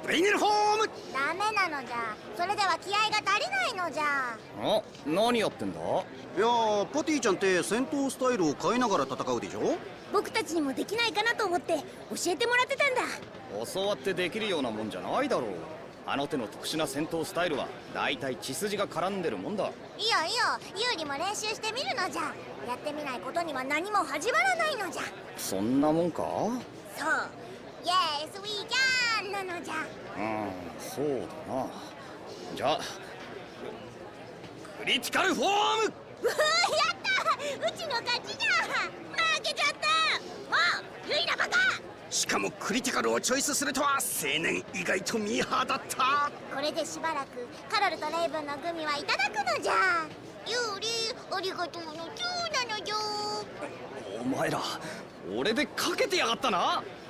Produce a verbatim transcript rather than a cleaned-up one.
ブレイネルホーム。 ダメなのじゃ。それでは気合が足りないのじゃ。 あ、何やってんだ？ いやー、パティちゃんって戦闘スタイルを変えながら戦うでしょ。 僕たちにもできないかなと思って教えてもらってたんだ。 教わってできるようなもんじゃないだろう。あの手の特殊な戦闘スタイルはだいたい血筋が絡んでるもんだ。 いいよいいよ、ユーリも練習してみるのじゃ。やってみないことには何も始まらないのじゃ。 そんなもんか？ そう、イエスウィーキャンなのじゃ。 うん、そうだな。じゃあクリティカルフォーム。 うわー、やったー、うちの勝ちじゃ。負けちゃった。あ、ユイラバカ。 しかもクリティカルをチョイスするとは青年意外とミーハーだった。 これでしばらくカロルとレイブンのグミはいただくのじゃ。ユーリ、ありがとうのチューなのじゃ。 お前ら俺でかけてやがったな。